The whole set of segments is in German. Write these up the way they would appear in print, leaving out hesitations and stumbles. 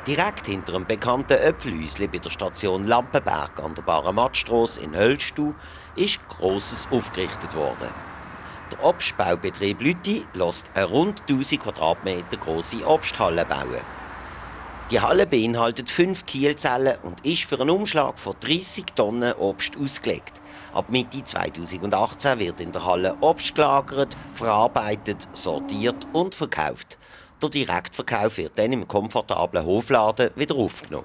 Direkt hinter einem bekannten Äpfelhäuschen bei der Station Lampenberg an der Baramatstrasse in Höllstuhl ist Grosses aufgerichtet worden. Der Obstbaubetrieb Lütti lässt eine rund 1000 Quadratmeter grosse Obsthalle bauen. Die Halle beinhaltet 5 Kielzellen und ist für einen Umschlag von 30 Tonnen Obst ausgelegt. Ab Mitte 2018 wird in der Halle Obst gelagert, verarbeitet, sortiert und verkauft. Der Direktverkauf wird dann im komfortablen Hofladen wieder aufgenommen.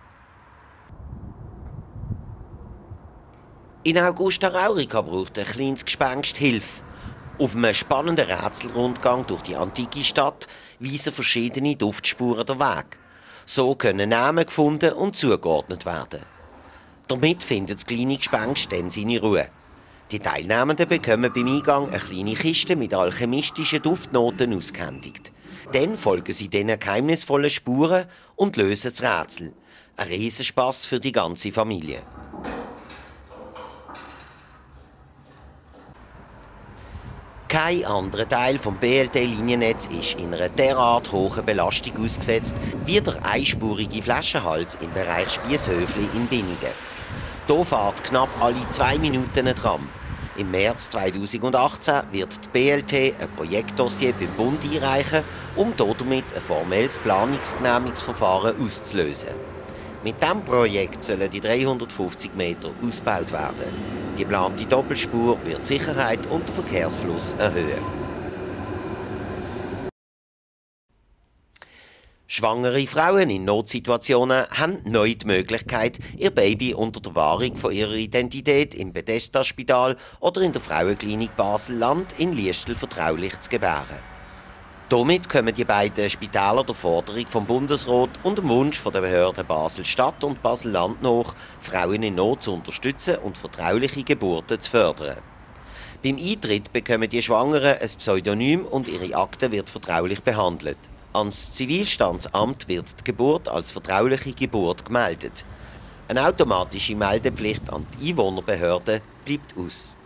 In Augusta Raurica braucht ein kleines Gespenst Hilfe. Auf einem spannenden Rätselrundgang durch die antike Stadt weisen verschiedene Duftspuren den Weg. So können Namen gefunden und zugeordnet werden. Damit findet das kleine Gespenst dann seine Ruhe. Die Teilnehmenden bekommen beim Eingang eine kleine Kiste mit alchemistischen Duftnoten ausgehändigt. Dann folgen sie diesen geheimnisvollen Spuren und lösen das Rätsel. Ein Riesenspass für die ganze Familie. Kein anderer Teil des BLT-Liniennetz ist in einer derart hohen Belastung ausgesetzt wie der einspurige Flaschenhals im Bereich Spiesshöfli in Binnigen. Hier fährt knapp alle 2 Minuten ein Tram. Im März 2018 wird die BLT ein Projektdossier beim Bund einreichen, um damit ein formelles Planungsgenehmigungsverfahren auszulösen. Mit diesem Projekt sollen die 350 Meter ausgebaut werden. Die geplante Doppelspur wird die Sicherheit und den Verkehrsfluss erhöhen. Schwangere Frauen in Notsituationen haben neu die Möglichkeit, ihr Baby unter der Wahrung von ihrer Identität im Bethesda-Spital oder in der Frauenklinik Basel-Land in Liestel vertraulich zu gebären. Damit kommen die beiden Spitäler der Forderung vom Bundesrat und dem Wunsch der Behörden Basel-Stadt und Basel-Land nach, Frauen in Not zu unterstützen und vertrauliche Geburten zu fördern. Beim Eintritt bekommen die Schwangeren ein Pseudonym und ihre Akte wird vertraulich behandelt. Ans Zivilstandsamt wird die Geburt als vertrauliche Geburt gemeldet. Eine automatische Meldepflicht an die Einwohnerbehörde bleibt aus.